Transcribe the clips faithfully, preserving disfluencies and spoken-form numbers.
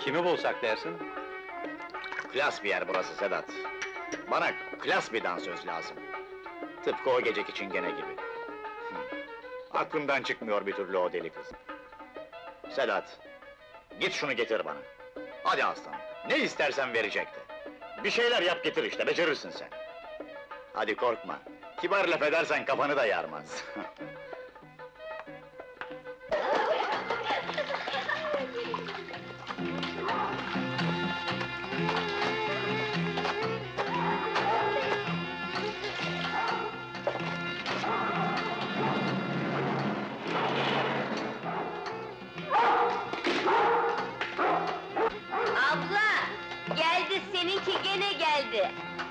Kimi bulsak dersin? Klas bir yer burası Sedat. Bana klas bir dansöz lazım. Tıpkı o geceki çingene gibi. Hı. Aklımdan çıkmıyor bir türlü o deli kız. Sedat, git şunu getir bana. Hadi aslanım, ne istersen verecekti. Bir şeyler yap getir işte, becerirsin sen. Hadi korkma, kibar laf edersen kafanı da yarmaz. Abla! Geldi, seninki gene geldi!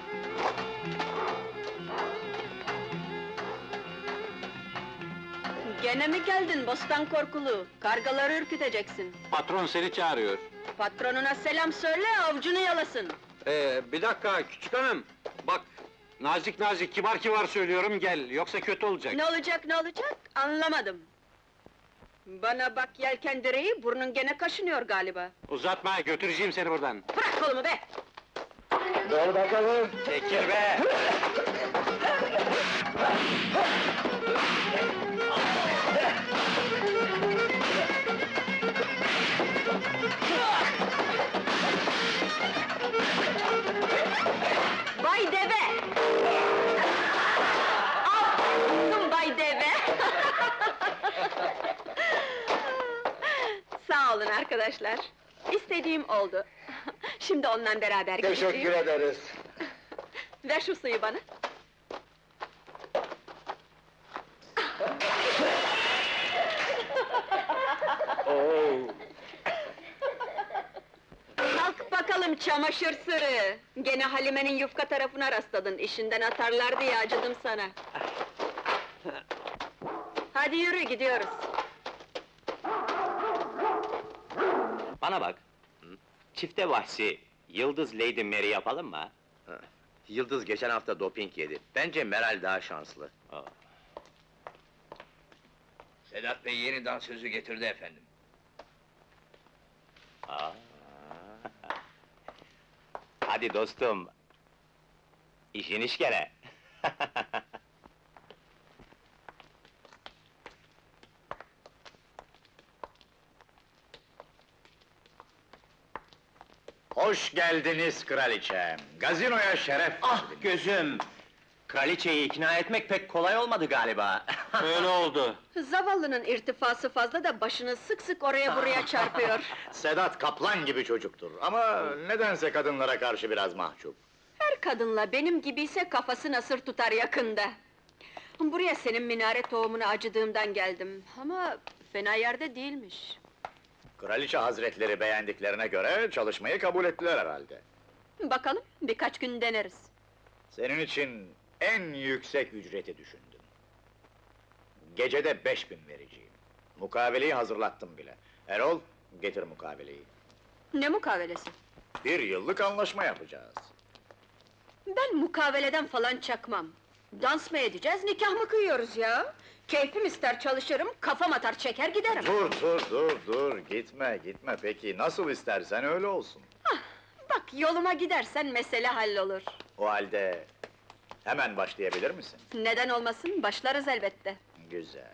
Gene mi geldin bostan korkulu? Kargaları ürküteceksin. Patron seni çağırıyor. Patronuna selam söyle, avcunu yalasın. Ee, bir dakika küçük hanım. Bak, nazik nazik, kibar kibar söylüyorum, gel, yoksa kötü olacak. Ne olacak, ne olacak? Anlamadım. Bana bak yelken direği, burnun gene kaşınıyor galiba. Uzatma, götüreceğim seni buradan. Bırak kolumu be! Dur bakalım! Çekil be! Bay Deve! Al, Bay Deve! Sağ olun arkadaşlar. İstediğim oldu. Şimdi onunla beraber gideceğim. Teşekkür ederiz. Ver şu suyu bana. Oo. Kalk bakalım çamaşır sırrı! Gene Halime'nin yufka tarafına rastladın, işinden atarlar diye acıdım sana. Hadi yürü, gidiyoruz. Bana bak, çifte vahşi, Yıldız Lady Mary yapalım mı? Yıldız geçen hafta doping yedi. Bence Meral daha şanslı. Aa. Sedat Bey yeni dansözü getirdi efendim. Aa. Hadi dostum, işin iş kere. Hoş geldiniz kraliçem. Gazinoya şeref Ah verdiniz. gözüm! Kraliçeyi ikna etmek pek kolay olmadı galiba. Öyle oldu. Zavallının irtifası fazla da başını sık sık oraya buraya çarpıyor. Sedat kaplan gibi çocuktur ama nedense kadınlara karşı biraz mahcup. Her kadınla benim gibiyse kafası nasır tutar yakında. Buraya senin minare tohumuna acıdığımdan geldim ama fena yerde değilmiş. Kraliçe hazretleri beğendiklerine göre çalışmayı kabul ettiler herhalde. Bakalım, birkaç gün deneriz. Senin için en yüksek ücreti düşündüm. Gecede beş bin vereceğim. Mukaveleyi hazırlattım bile. Erol, getir mukaveleyi. Ne mukavelesi? Bir yıllık anlaşma yapacağız. Ben mukaveleden falan çakmam. Dans mı edeceğiz, nikah mı kıyıyoruz ya? Keyfim ister çalışırım, kafam atar çeker giderim. Dur, dur, dur, dur, gitme, gitme. Peki, nasıl istersen öyle olsun. Bak, yoluma gidersen mesele hallolur. O halde, hemen başlayabilir misin? Neden olmasın, başlarız elbette. Güzel.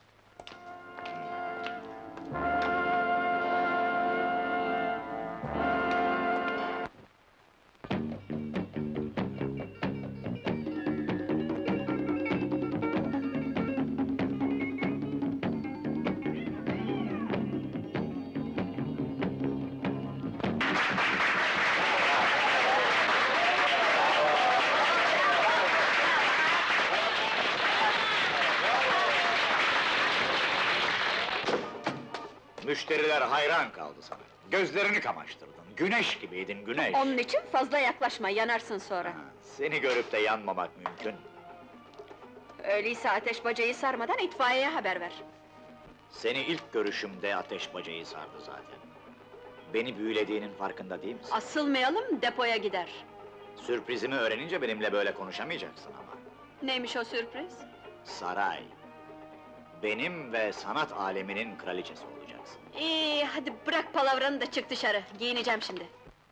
Müşteriler hayran kaldı sana. Gözlerini kamaştırdın, güneş gibiydin, güneş! Onun için fazla yaklaşma, yanarsın sonra. Ha, seni görüp de yanmamak mümkün. Öyleyse ateş bacayı sarmadan itfaiyeye haber ver. Seni ilk görüşümde ateş bacayı sardı zaten. Beni büyülediğinin farkında değil misin? Asılmayalım, depoya gider. Sürprizimi öğrenince benimle böyle konuşamayacaksın ama. Neymiş o sürpriz? Saray. Benim ve sanat aleminin kraliçesi olacaksın. olacaksın. İyi, hadi bırak palavranı da çık dışarı. Giyineceğim şimdi.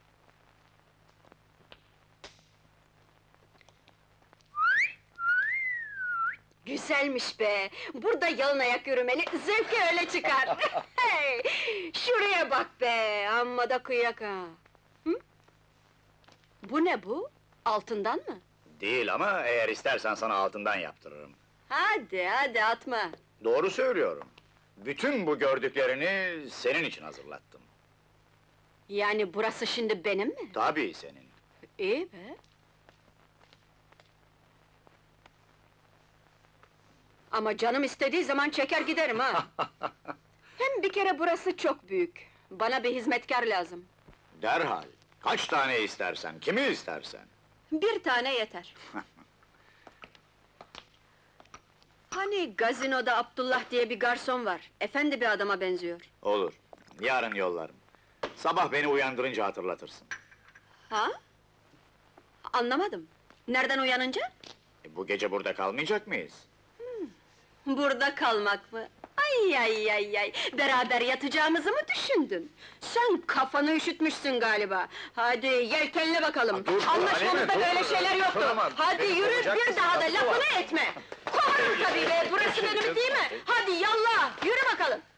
Güzelmiş be! Burada yalın ayak yürümeli, zevki öyle çıkar! Hey! Şuraya bak be! Amma da kıyak ha! Hı? Bu ne bu? Altından mı? Değil ama eğer istersen sana altından yaptırırım. Hadi, hadi atma! Doğru söylüyorum. Bütün bu gördüklerini senin için hazırlattım. Yani burası şimdi benim mi? Tabii senin. İyi be! Ama canım istediği zaman çeker giderim ha! Hem bir kere burası çok büyük. Bana bir hizmetkar lazım. Derhal. Kaç tane istersen, kimi istersen. Bir tane yeter. Hani gazinoda Abdullah diye bir garson var. Efendi bir adama benziyor. Olur. Yarın yollarım. Sabah beni uyandırınca hatırlatırsın. Ha? Anlamadım. Nereden uyanınca? E, bu gece burada kalmayacak mıyız? Burada kalmak mı? Ay ay ay ay! Beraber yatacağımızı mı düşündün? Sen kafanı üşütmüşsün galiba. Hadi yelkenle bakalım. Ha, dur, dur, Anlaşmamızda Halime, böyle dur. şeyler yoktu. Tutamam. Hadi Beni yürü, kovacak bir mısın? daha da Haklı lafını var. etme. Kovarım tabii be, burası benim değil mi? Hadi yallah, yürü bakalım.